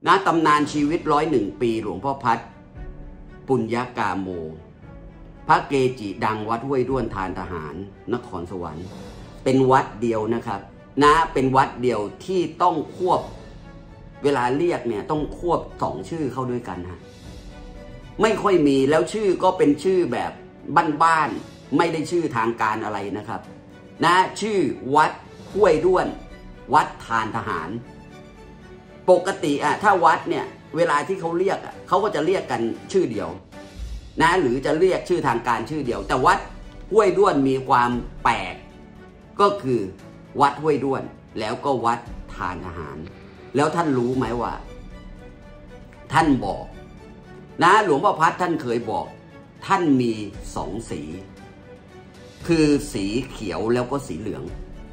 นะตำนานชีวิต101 ปีหลวงพ่อพัดปุญญกาโมพระเกจิดังวัดห้วยด้วนทานทหารนครสวรรค์เป็นวัดเดียวนะครับนะเป็นวัดเดียวที่ต้องควบเวลาเรียกเนี่ยต้องควบ2ชื่อเข้าด้วยกันฮะไม่ค่อยมีแล้วชื่อก็เป็นชื่อแบบบ้านๆไม่ได้ชื่อทางการอะไรนะครับนะชื่อวัดห้วยด้วนวัดทานทหารปกติถ้าวัดเนี่ยเวลาที่เขาเรียกเขาก็จะเรียกกันชื่อเดียวนะหรือจะเรียกชื่อทางการชื่อเดียวแต่วัดห้วยด้วนมีความแปลกก็คือวัดห้วยด้วนแล้วก็วัดทานทหารแล้วท่านรู้ไหมว่าท่านบอกนะหลวงพ่อพัดท่านเคยบอกท่านมี2สีคือสีเขียวแล้วก็สีเหลือง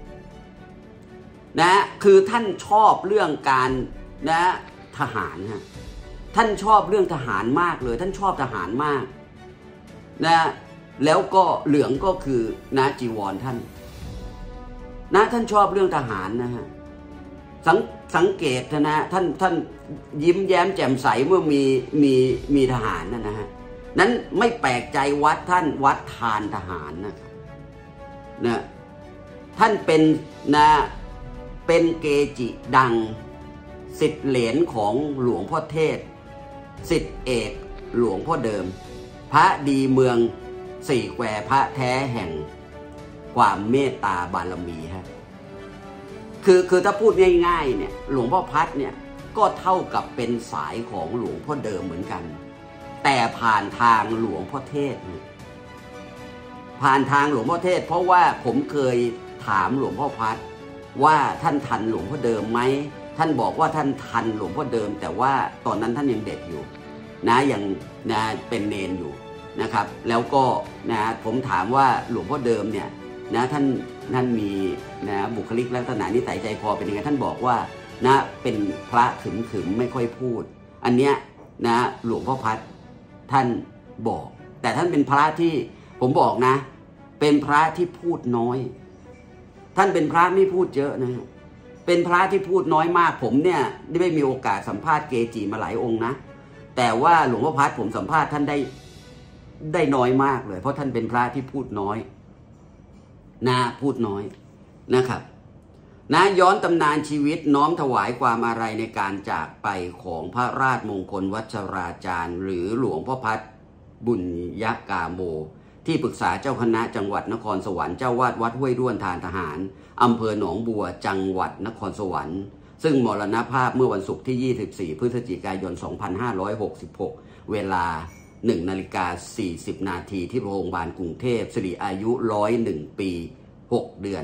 นะคือท่านชอบเรื่องการนะทหารฮะท่านชอบเรื่องทหารมากเลยท่านชอบทหารมากนะแล้วก็เหลืองก็คือนะจีวรท่านนะท่านชอบเรื่องทหารนะฮะสังเกตนะท่านยิ้มแย้มแจ่มใสเมื่อมีทหารนะฮะนั้นไม่แปลกใจวัดท่านวัดทานทหารนะครับนะท่านเป็นนะเป็นเกจิดังศิษย์เหรียญของหลวงพ่อเทศศิษย์เอกหลวงพ่อเดิมพระดีเมืองสี่แควพระแท้แห่งความเมตตาบารมีฮะคือถ้าพูดง่ายๆเนี่ยหลวงพ่อพัดเนี่ยก็เท่ากับเป็นสายของหลวงพ่อเดิมเหมือนกันแต่ผ่านทางหลวงพ่อเทศผ่านทางหลวงพ่อเทศเพราะว่าผมเคยถามหลวงพ่อพัดว่าท่านทันหลวงพ่อเดิมไหมท่านบอกว่าท่านทันหลวงพ่อเดิมแต่ว่าตอนนั้นท่านยังเด็กอยู่นะยังนะเป็นเนนอยู่นะครับแล้วก็นะผมถามว่าหลวงพ่อเดิมเนี่ยนะท่านมีนะบุคลิกลักษณะนิสัยใจคอเป็นยังไงท่านบอกว่านะเป็นพระขึมๆไม่ค่อยพูดอันเนี้ยนะหลวงพ่อพัดท่านบอกแต่ท่านเป็นพระที่ผมบอกนะเป็นพระที่พูดน้อยท่านเป็นพระไม่พูดเยอะนะเป็นพระที่พูดน้อยมากผมเนี่ยได้มีโอกาสสัมภาษณ์เกจิมาหลายองค์นะแต่ว่าหลวงพ่อพัดผมสัมภาษณ์ท่านได้น้อยมากเลยเพราะท่านเป็นพระที่พูดน้อยนะพูดน้อยนะครับนะย้อนตำนานชีวิตน้อมถวายความอาลัยในการจากไปของพระราชมงคลวัชราจารย์หรือหลวงพ่อพัดบุญยกาโมที่ปรึกษาเจ้าคณะจังหวัดนครสวรรค์เจ้าวาดวัดห้วยด้วนทานทหารอำเภอหนองบัวจังหวัดนครสวรรค์ซึ่งมรณภาพเมื่อวันศุกร์ที่24พฤศจิกายน2566เวลา1:40 นาทีที่โรงพยาบาลกรุงเทพสิริอายุ101 ปี6 เดือน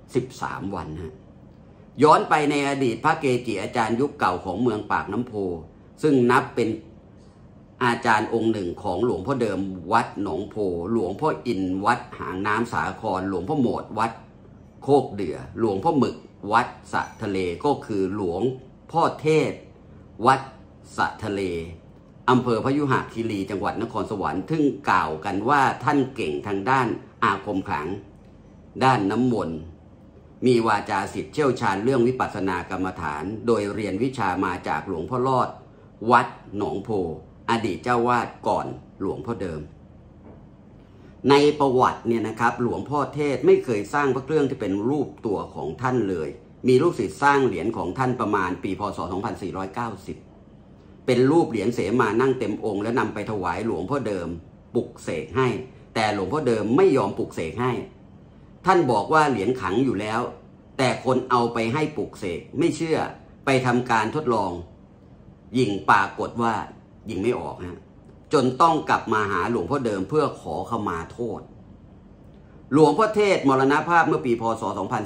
13 วันฮะย้อนไปในอดีตพระเกจิอาจารย์ยุคเก่าของเมืองปากน้ำโพซึ่งนับเป็นอาจารย์องค์หนึ่งของหลวงพ่อเดิมวัดหนองโพหลวงพ่ออินวัดหางน้ำสาครหลวงพ่อโหมดวัดโคกเดือหลวงพ่อหมึกวัดสะทะเลก็คือหลวงพ่อเทศวัดสะทะเลอำเภอพยุหคีรีจังหวัดนครสวรรค์ซึ่งกล่าวกันว่าท่านเก่งทางด้านอาคมขลังด้านน้ำมนต์มีวาจาศิษย์เชี่ยวชาญเรื่องวิปัสสนากรรมฐานโดยเรียนวิชามาจากหลวงพ่อรอดวัดหนองโพอดีตเจ้าวาดก่อนหลวงพ่อเดิมในประวัติเนี่ยนะครับหลวงพ่อเทศไม่เคยสร้างพระเครื่องที่เป็นรูปตัวของท่านเลยมีลูกศิษย์สร้างเหรียญของท่านประมาณปีพศ2490เป็นรูปเหรียญเสมานั่งเต็มองค์และนำไปถวายหลวงพ่อเดิมปลุกเสกให้แต่หลวงพ่อเดิมไม่ยอมปลุกเสกให้ท่านบอกว่าเหรียญขังอยู่แล้วแต่คนเอาไปให้ปลุกเสกไม่เชื่อไปทำการทดลองยิงปรากฏว่ายิงไม่ออกฮะจนต้องกลับมาหาหลวงพ่อเดิมเพื่อขอขมาโทษหลวงพ่อเทศมรณภาพเมื่อปีพศ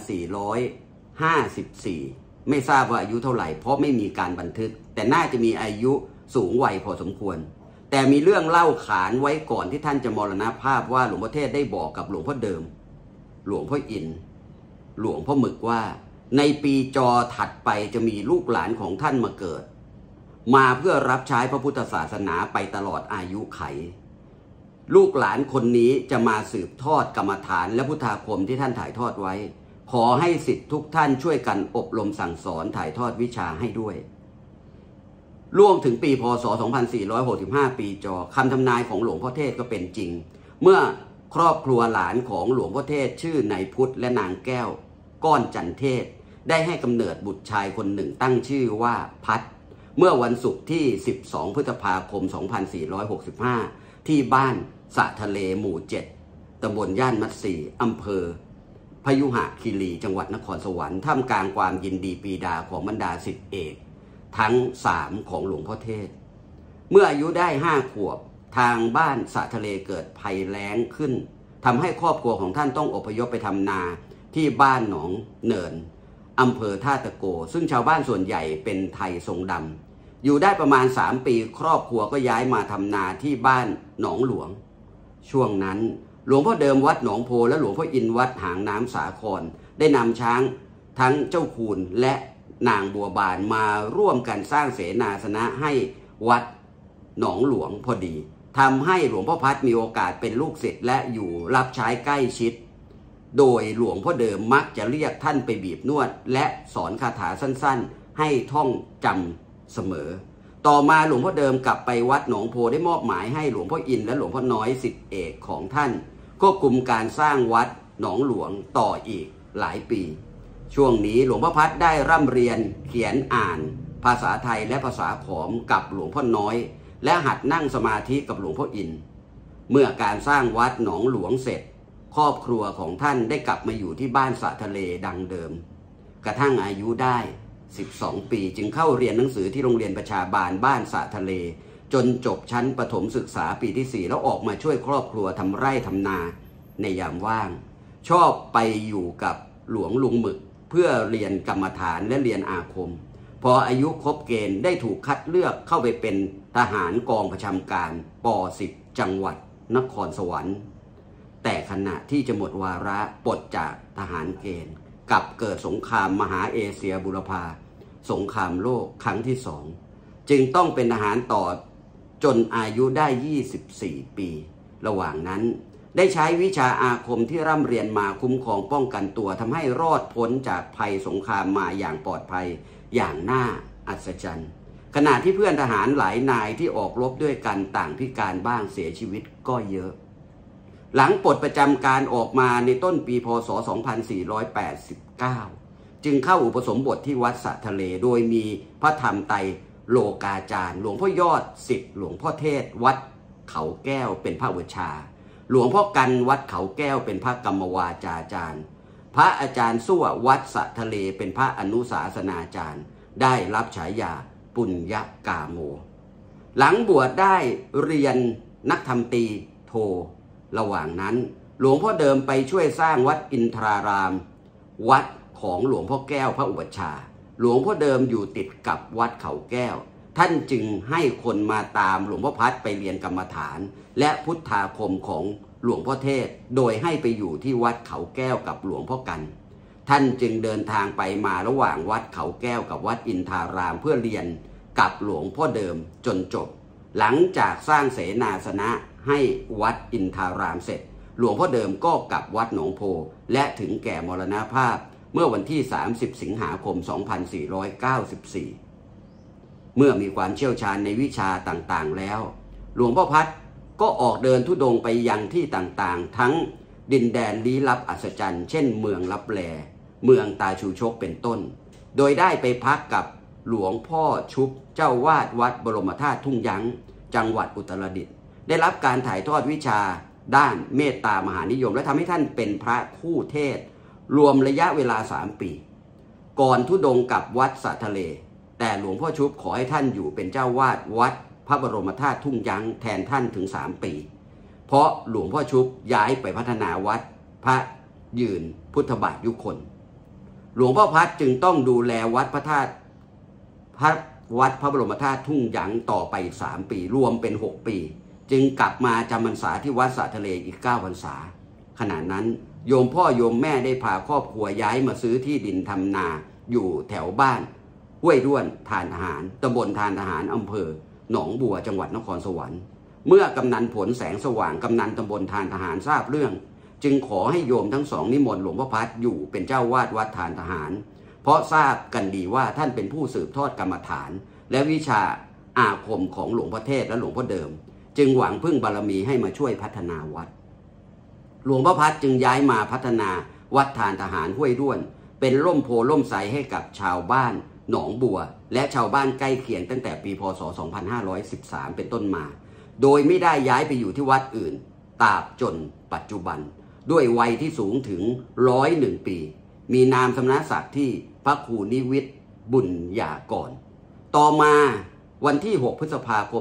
2454ไม่ทราบว่าอายุเท่าไหร่เพราะไม่มีการบันทึกแต่น่าจะมีอายุสูงวัยพอสมควรแต่มีเรื่องเล่าขานไว้ก่อนที่ท่านจะมรณภาพว่าหลวงพ่อเทศได้บอกกับหลวงพ่อเดิมหลวงพ่ออินหลวงพ่อหมึกว่าในปีจอถัดไปจะมีลูกหลานของท่านมาเกิดมาเพื่อรับใช้พระพุทธศาสนาไปตลอดอายุไขลูกหลานคนนี้จะมาสืบทอดกรรมฐานและพุทธาคมที่ท่านถ่ายทอดไว้ขอให้ศิษย์ทุกท่านช่วยกันอบรมสั่งสอนถ่ายทอดวิชาให้ด้วยล่วงถึงปีพศ 2465 ปีจอคำทำนายของหลวงพ่อเทศก็เป็นจริงเมื่อครอบครัวหลานของหลวงพ่อเทศชื่อนายพุทธและนางแก้วก้อนจันเทศได้ให้กำเนิดบุตรชายคนหนึ่งตั้งชื่อว่าพัดเมื่อวันศุกร์ที่ 12 พฤษภาคม 2465 ที่บ้านสะทะเลหมู่ 7 ตำบลย่านมัตสีอำเภอพยุหคีรีจังหวัดนครสวรรค์ท่ามกลางความยินดีปรีดาของบรรดาศิษย์เอกทั้ง3ของหลวงพ่อเทศเมื่ออายุได้5 ขวบทางบ้านสะทะเลเกิดภัยแล้งขึ้นทำให้ครอบครัวของท่านต้องอพยพไปทำนาที่บ้านหนองเนินอำเภอท่าตะโกซึ่งชาวบ้านส่วนใหญ่เป็นไทยทรงดำอยู่ได้ประมาณ3 ปีครอบครัวก็ย้ายมาทำนาที่บ้านหนองหลวงช่วงนั้นหลวงพ่อเดิมวัดหนองโพและหลวงพ่ออินวัดหางน้ำสาครได้นำช้างทั้งเจ้าคูณและนางบัวบานมาร่วมกันสร้างเสนาสนะให้วัดหนองหลวงพอดีทำให้หลวงพ่อพัดมีโอกาสเป็นลูกศิษย์และอยู่รับใช้ใกล้ชิดโดยหลวงพ่อเดิมมักจะเรียกท่านไปบีบนวดและสอนคาถาสั้นๆให้ท่องจำเสมอต่อมาหลวงพ่อเดิมกลับไปวัดหนองโพได้มอบหมายให้หลวงพ่ออินและหลวงพ่อน้อยศิษย์เอกของท่านควบคุมการสร้างวัดหนองหลวงต่ออีกหลายปีช่วงนี้หลวงพ่อพัดได้ร่ำเรียนเขียนอ่านภาษาไทยและภาษาขอมกับหลวงพ่อน้อยและหัดนั่งสมาธิกับหลวงพ่ออินเมื่อการสร้างวัดหนองหลวงเสร็จครอบครัวของท่านได้กลับมาอยู่ที่บ้านสะทะเลดังเดิมกระทั่งอายุได้12 ปีจึงเข้าเรียนหนังสือที่โรงเรียนประชาบาลบ้านสะทะเลจนจบชั้นประถมศึกษาปีที่ 4แล้วออกมาช่วยครอบครัวทำไร่ทำนาในยามว่างชอบไปอยู่กับหลวงลุงหมึกเพื่อเรียนกรรมฐานและเรียนอาคมพออายุครบเกณฑ์ได้ถูกคัดเลือกเข้าไปเป็นทหารกองประจำการป .10 จังหวัดนครสวรรค์แต่ขณะที่จะหมดวาระปลดจากทหารเกณฑ์กับเกิดสงครามมหาเอเชียบุรพาสงครามโลกครั้งที่2จึงต้องเป็นทหารต่อจนอายุได้24 ปีระหว่างนั้นได้ใช้วิชาอาคมที่ร่ำเรียนมาคุ้มครองป้องกันตัวทำให้รอดพ้นจากภัยสงครามมาอย่างปลอดภัยอย่างน่าอัศจรรย์ขณะที่เพื่อนทหารหลายนายที่ออกรบด้วยกันต่างพิการบ้างเสียชีวิตก็เยอะหลังปลดประจำการออกมาในต้นปีพศ 2489 จึงเข้าอุปสมบทที่วัดสะทะเลโดยมีพระธรรมไตรโลกาจารย์หลวงพ่อยอดศิษย์หลวงพ่อเทศวัดเขาแก้วเป็นพระอุปัชฌาย์หลวงพ่อกันวัดเขาแก้วเป็นพระกรรมวาจาจารย์พระอาจารย์สั่ววัดสะทะเลเป็นพระอนุสาสนาจารย์ได้รับฉายาปุญญกาโมหลังบวชได้เรียนนักธรรมตรีโทระหว่างนั้นหลวงพ่อเดิมไปช่วยสร้างวัดอินทรารามวัดของหลวงพ่อแก้วพระอุปัชฌาย์หลวงพ่อเดิมอยู่ติดกับวัดเขาแก้วท่านจึงให้คนมาตามหลวงพ่อพัดไปเรียนกรรมฐานและพุทธาคมของหลวงพ่อเทศโดยให้ไปอยู่ที่วัดเขาแก้วกับหลวงพ่อกันท่านจึงเดินทางไปมาระหว่างวัดเขาแก้วกับวัดอินทารามเพื่อเรียนกับหลวงพ่อเดิมจนจบหลังจากสร้างเสนาสนะให้วัดอินทารามเสร็จหลวงพ่อเดิมก็กลับวัดหนองโพและถึงแก่มรณภาพเมื่อวันที่30 สิงหาคม 2494เมื่อมีความเชี่ยวชาญในวิชาต่างๆแล้วหลวงพ่อพัดก็ออกเดินธุดงค์ไปยังที่ต่างๆทั้งดินแดนลี้ลับอัศจรรย์เช่นเมืองลับแลเมืองตาชูชกเป็นต้นโดยได้ไปพักกับหลวงพ่อชุบเจ้าวาดวัดบรมธาตุทุ่งยั้งจังหวัดอุตรดิตถ์ได้รับการถ่ายทอดวิชาด้านเมตตามหานิยมและทำให้ท่านเป็นพระคู่เทศรวมระยะเวลา3 ปีก่อนธุดงค์กับวัดสะทะเลแต่หลวงพ่อชุบขอให้ท่านอยู่เป็นเจ้าวาดวัดพระบรมธาตุทุ่งยั้งแทนท่านถึง3 ปีเพราะหลวงพ่อชุบย้ายไปพัฒนาวัดพระยืนพุทธบาทยุคนหลวงพ่อพัดจึงต้องดูแลวัดพระธาตุวัดพระบรมธาตุทุ่งยั้งต่อไป3 ปีรวมเป็น6 ปีจึงกลับมาจำพรรษาที่วัดสะทะเลอีก9 พรรษาขณะนั้นโยมพ่อโยมแม่ได้พาครอบครัวย้ายมาซื้อที่ดินทำนาอยู่แถวบ้านห้วยด้วนทานทหารตำบลทานทหารอำเภอหนองบัวจังหวัดนครสวรรค์เมื่อกำนันผลแสงสว่างกำนันตำบลทานทหารทราบเรื่องจึงขอให้โยมทั้งสองนิมนต์หลวงพ่อพัดอยู่เป็นเจ้าวาดวัดทานทหารเพราะทราบกันดีว่าท่านเป็นผู้สืบทอดกรรมฐานและวิชาอาคมของหลวงพ่อเทศและหลวงพ่อเดิมจึงหวังพึ่งบารมีให้มาช่วยพัฒนาวัดหลวงพ่อพัดจึงย้ายมาพัฒนาวัดทานทหารห้วยด้วนเป็นร่มโพล่มไทรให้กับชาวบ้านหนองบัวและชาวบ้านใกล้เคียงตั้งแต่ปีพ.ศ. 2513 เป็นต้นมาโดยไม่ได้ย้ายไปอยู่ที่วัดอื่นตราบจนปัจจุบันด้วยวัยที่สูงถึง101 ปีมีนามสมณศักดิ์ที่พระครูนิวิทย์บุญญากรต่อมาวันที่ 6 พฤษภาคม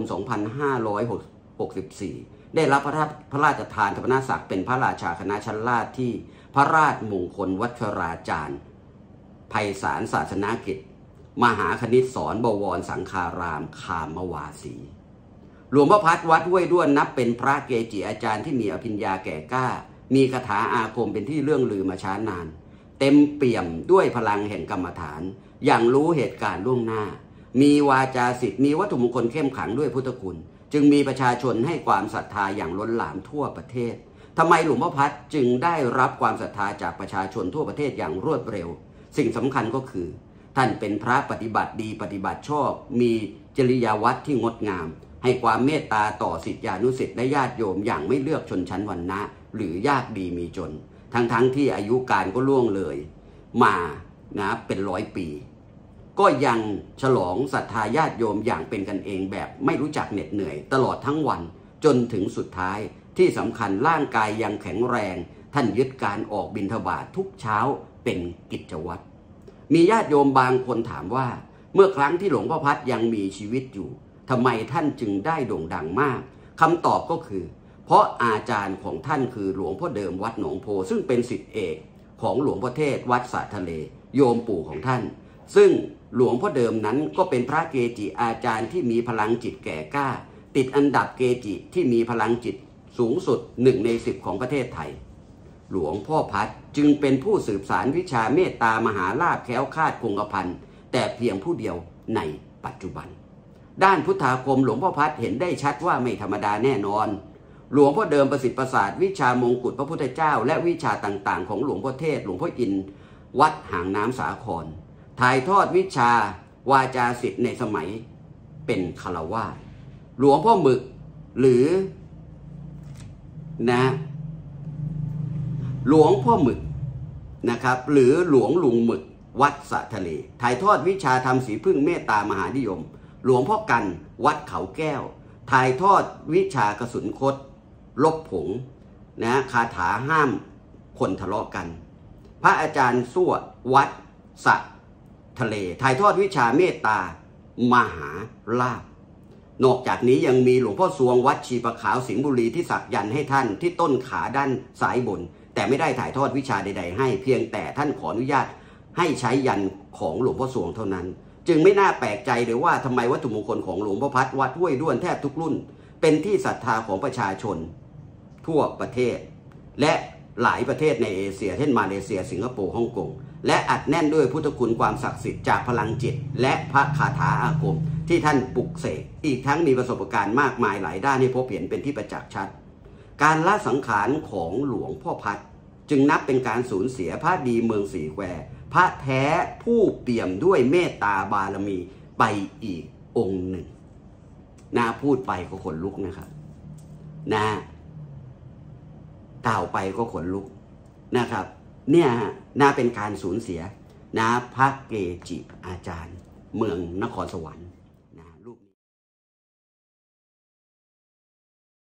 2564 ได้รับพระราชทานสมณศักดิ์เป็นพระราชาคณะชั้นลาภที่พระราชมงคลวัชราจารย์ไพศาลศาสนากิจมหาคณิตสอนบวรสังฆารามคามวาสีหลวงพ่อพัดวัดห้วยด้วนนับเป็นพระเกจิอาจารย์ที่มีอภิญญาแก่กล้ามีคาถาอาคมเป็นที่เรื่องลือมาช้านานเต็มเปี่ยมด้วยพลังแห่งกรรมฐานอย่างรู้เหตุการณ์ล่วงหน้ามีวาจาศิษย์มีวัตถุมงคลเข้มขลังด้วยพุทธคุณจึงมีประชาชนให้ความศรัทธาอย่างล้นหลามทั่วประเทศทำไมหลวงพ่อพัดจึงได้รับความศรัทธาจากประชาชนทั่วประเทศอย่างรวดเร็วสิ่งสำคัญก็คือท่านเป็นพระปฏิบัติดีปฏิบัติชอบมีจริยวัตรที่งดงามให้ความเมตตาต่อศิษยานุศิษย์และญาติโยมอย่างไม่เลือกชนชั้นวรรณะหรือยากดีมีจนทั้งที่อายุการก็ล่วงเลยมาเป็น100 ปีก็ยังฉลองศรัทธาญาติโยมอย่างเป็นกันเองแบบไม่รู้จักเหน็ดเหนื่อยตลอดทั้งวันจนถึงสุดท้ายที่สำคัญร่างกายยังแข็งแรงท่านยึดการออกบิณฑบาตทุกเช้าเป็นกิจวัตรมีญาติโยมบางคนถามว่าเมื่อครั้งที่หลวงพ่อพัดยังมีชีวิตอยู่ทำไมท่านจึงได้โด่งดังมากคำตอบก็คือเพราะอาจารย์ของท่านคือหลวงพ่อเดิมวัดหนองโพซึ่งเป็นศิษย์เอกของหลวงพ่อเทศวัดสระทะเลโยมปู่ของท่านซึ่งหลวงพ่อเดิมนั้นก็เป็นพระเกจิอาจารย์ที่มีพลังจิตแก่กล้าติดอันดับเกจิที่มีพลังจิตสูงสุด1 ใน 10ของประเทศไทยหลวงพ่อพัดจึงเป็นผู้สืบสานวิชาเมตตามหาลาภแคล้วคลาดคงกระพันแต่เพียงผู้เดียวในปัจจุบันด้านพุทธาคมหลวงพ่อพัดเห็นได้ชัดว่าไม่ธรรมดาแน่นอนหลวงพ่อเดิมประสิทธิ์ประสาทวิชามงกุฎพระพุทธเจ้าและวิชาต่างๆของหลวงพ่อเทศหลวงพ่ออินวัดหางน้ำสาครถ่ายทอดวิชาวาจาศิษย์ในสมัยเป็นฆราวาสหลวงพ่อหมึกหรือหลวงพ่อหมึกนะครับหรือหลวงลุงหมึกวัดสระทะเลถ่ายทอดวิชาทำสีพึ่งเมตตามหานิยมหลวงพ่อกันวัดเขาแก้วถ่ายทอดวิชากระสุนคดลบผงคาถาห้ามคนทะเลาะกันพระอาจารย์สั่ววัดสระทะเลถ่ายทอดวิชาเมตตามหาลาภนอกจากนี้ยังมีหลวงพ่อสวงวัดชีประขาวสิงห์บุรีที่สักยันต์ให้ท่านที่ต้นขาด้านซ้ายบนแต่ไม่ได้ถ่ายทอดวิชาใดๆให้เพียงแต่ท่านขออนุญาตให้ใช้ยันของหลวงพ่อสวงเท่านั้นจึงไม่น่าแปลกใจเลยว่าทำไมวัตถุมงคลของหลวงพ่อพัดวัดห้วยด้วนแทบทุกรุ่นเป็นที่ศรัทธาของประชาชนทั่วประเทศและหลายประเทศในเอเชียเช่นมาเลเซียสิงคโปร์ฮ่องกงและอัดแน่นด้วยพุทธคุณความศักดิ์สิทธิ์จากพลังจิตและพระคาถาอาคมที่ท่านปลุกเสกอีกทั้งมีประสบการณ์มากมายหลายด้านให้พบเห็นเป็นที่ประจักษ์ชัดการละสังขารของหลวงพ่อพัดจึงนับเป็นการสูญเสียพระดีเมืองสีแควพระแท้ผู้เปี่ยมด้วยเมตตาบารมีไปอีกองค์หนึ่งพูดไปก็ขนลุกนะครับกล่าวไปก็ขนลุกนะครับเนี่ยเป็นการสูญเสียพระเกจิอาจารย์เมืองนครสวรรค์